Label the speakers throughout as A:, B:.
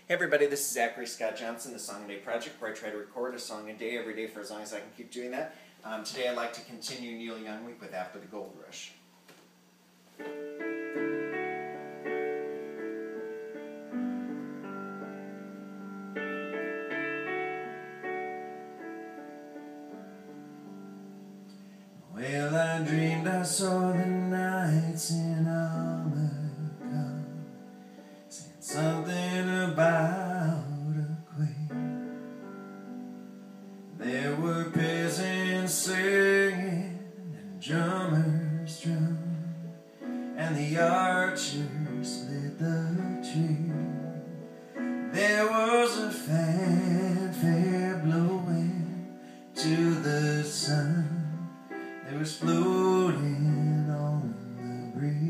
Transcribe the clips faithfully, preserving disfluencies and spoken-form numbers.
A: Hey everybody, this is Zachary Scot, the Song a Day Project, where I try to record a song a day every day for as long as I can keep doing that. Um, today I'd like to continue Neil Young Week with After the Goldrush. Well, I dreamed I saw the knights in armor come, saying something about a queen. There were peasants singing and drummers drumming, and the archers lit the tree. There was a fanfare blowing to the sun. They was floating on the breeze.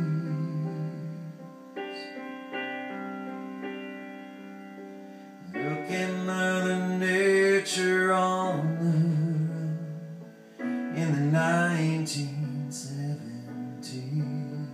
A: Looking Mother Nature on the run in the nineteen seventies.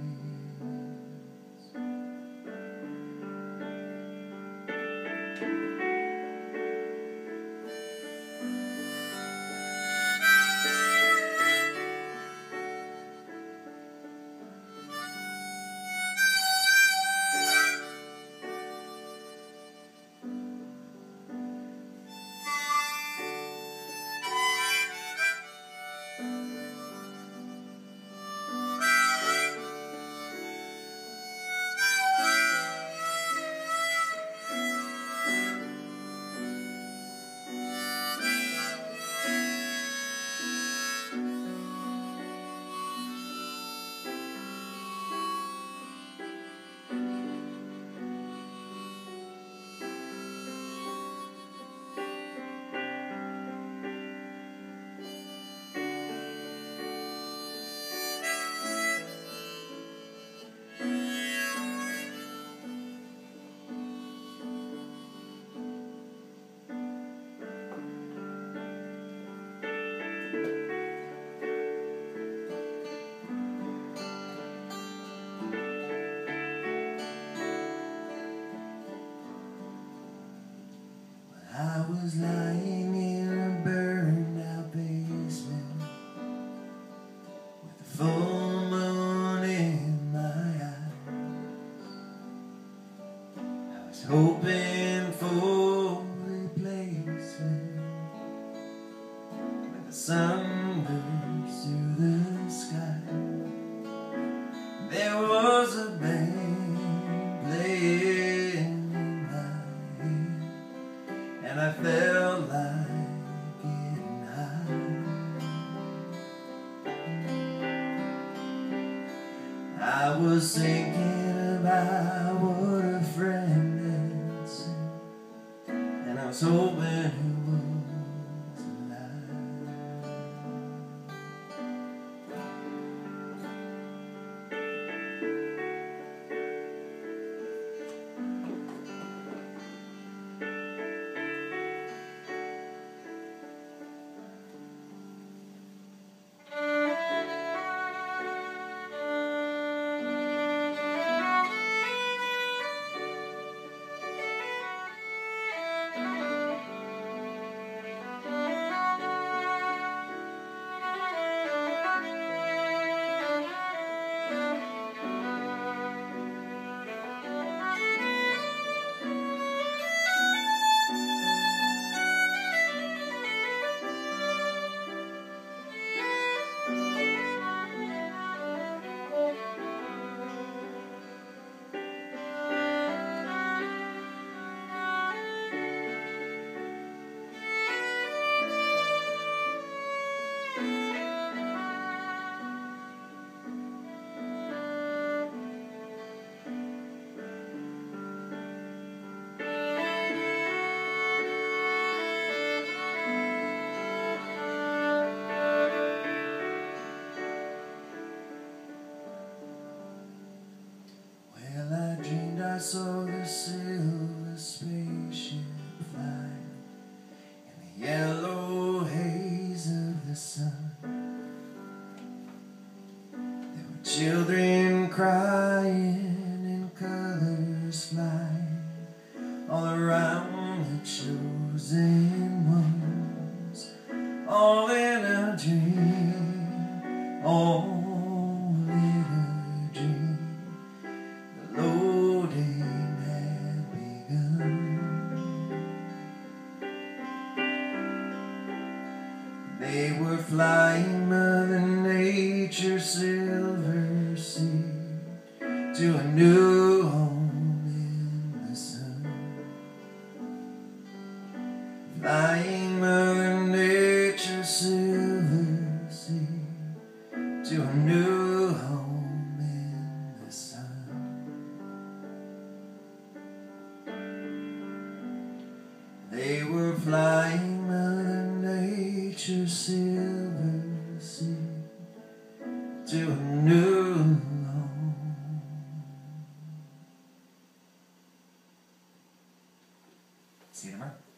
A: I was lying in a burned out basement with the full moon in my eyes. I was hoping for replacement when the sun burst through the sky. There was a band playing and I felt like getting high. I was thinking about what a friend had said, and I was hoping it was a lie. I saw the silver spaceship fly in the yellow haze of the sun. There were children crying and colors flying all around the chosen ones, all in a dream, all in a dream. The loading had begun. They were flying Mother Nature's silver sea to a new home in the sun. Flying Mother Nature's silver sea to a new home in the sun. They were flying Mother Nature's silver sea to a new home. See you tomorrow.